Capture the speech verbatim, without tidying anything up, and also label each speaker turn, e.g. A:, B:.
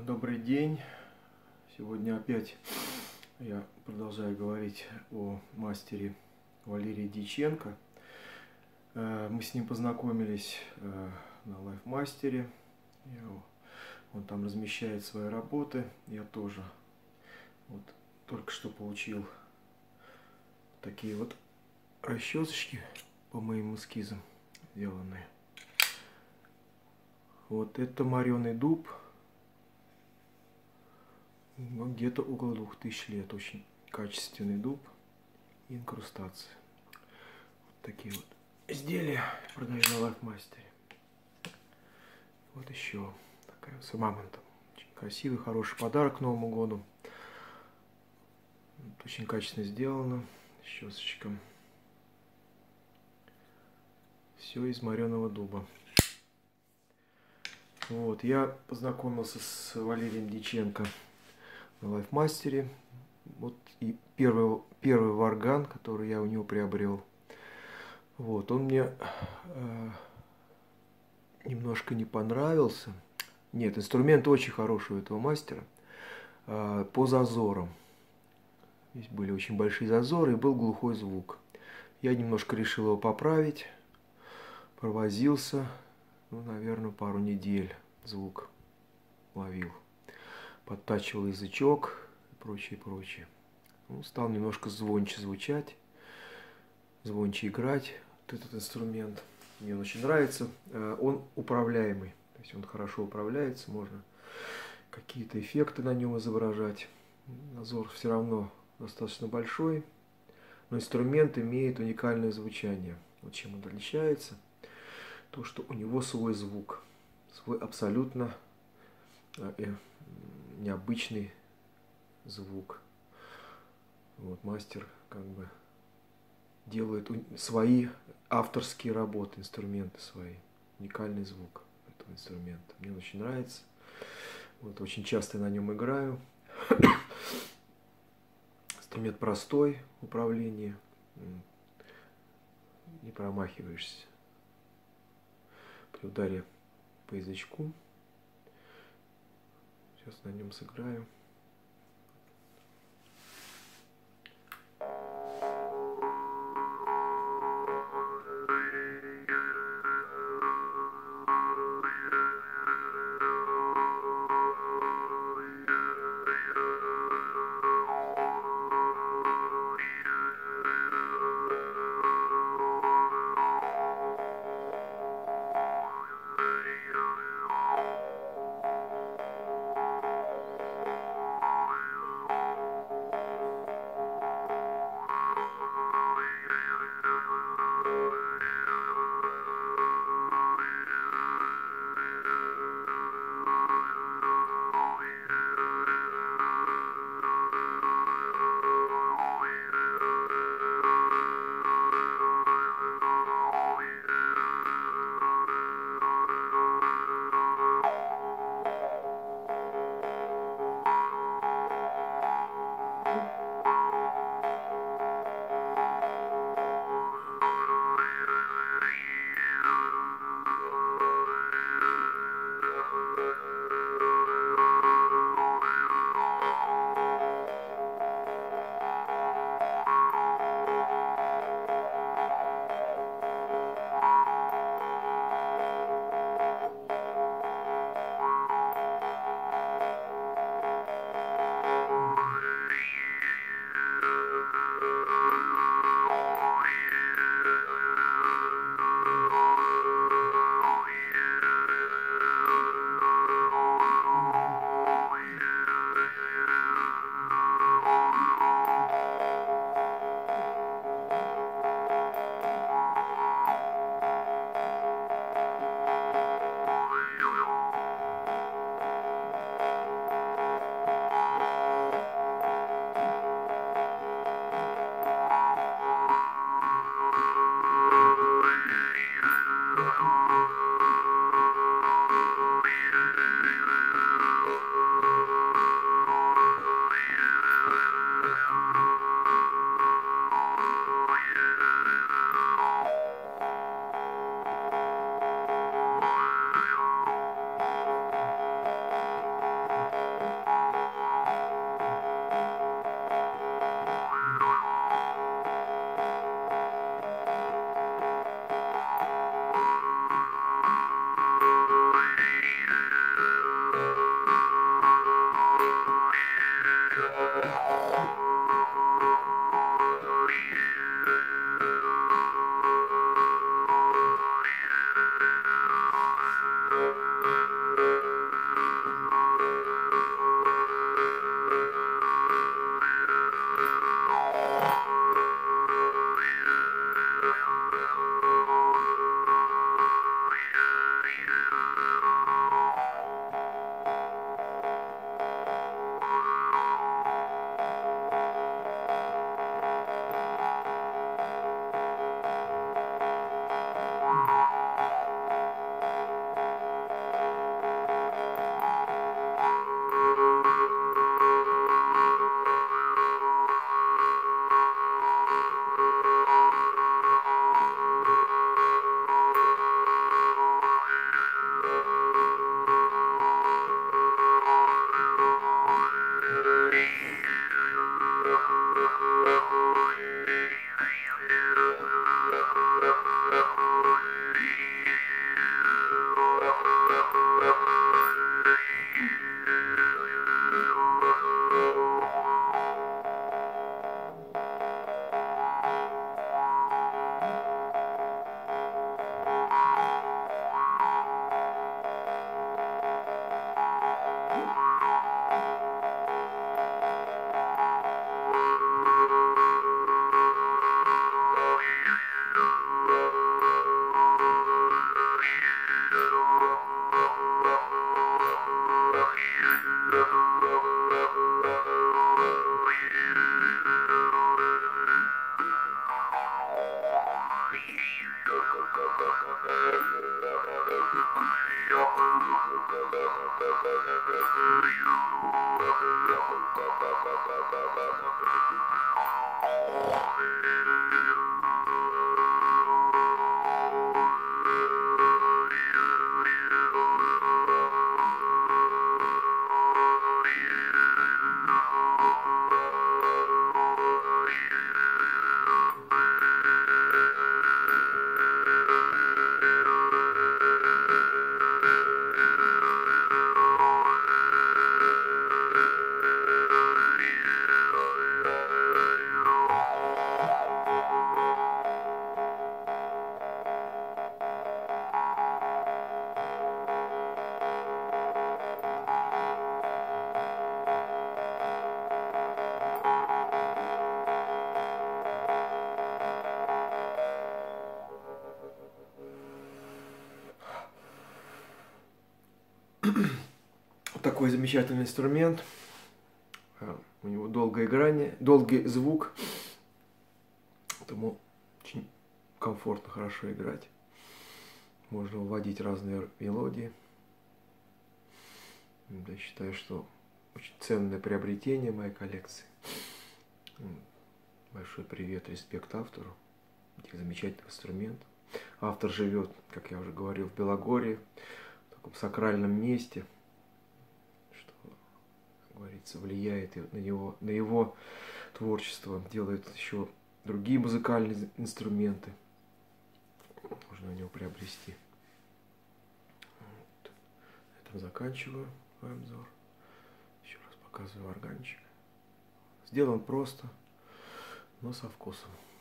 A: Добрый день. Сегодня опять я продолжаю говорить о мастере Валерии Дьяченко. Мы с ним познакомились на лайфмастере. Он там размещает свои работы. Я тоже вот только что получил такие вот расчесочки по моим эскизам сделанные. Вот это мореный дуб. Где-то около двух тысяч лет. Очень качественный дуб. Инкрустации. Вот такие вот изделия продаю на лайфмастере. Вот еще такая вот с мамонтом. Очень красивый, хороший подарок к Новому году. Вот очень качественно сделано. С щесочком. Все из мореного дуба. Вот, я познакомился с Валерием Дьяченко на лайфмастере. Вот и первый, первый варган, который я у него приобрел. Вот, он мне э, немножко не понравился. Нет, инструмент очень хороший у этого мастера. Э, по зазорам. Здесь были очень большие зазоры и был глухой звук. Я немножко решил его поправить. Провозился, ну, наверное, пару недель звук ловил. Подтачивал язычок и прочее, прочее. Ну, стал немножко звонче звучать, звонче играть вот этот инструмент. Мне он очень нравится. Он управляемый, то есть он хорошо управляется, можно какие-то эффекты на нем изображать. Зазор все равно достаточно большой, но инструмент имеет уникальное звучание. Вот чем он отличается, то что у него свой звук, свой абсолютно необычный звук. Вот мастер как бы делает свои авторские работы, инструменты свои, уникальный звук этого инструмента. Мне он очень нравится. Вот очень часто на нем играю. Инструмент простой в управлении, не промахиваешься при ударе по язычку. Сейчас на нем сыграю. Такой замечательный инструмент. У него долгое играние, долгий звук. Поэтому очень комфортно, хорошо играть. Можно вводить разные мелодии. Я считаю, что очень ценное приобретение моей коллекции. Большой привет, респект автору этих замечательных инструментов. Автор живет, как я уже говорил, в Белогорье, в таком сакральном месте, что, как говорится, влияет на него, на его творчество, делает еще другие музыкальные инструменты. Можно у него приобрести. Вот. На этом заканчиваю свой обзор. Еще раз показываю органчик. Сделан просто, но со вкусом.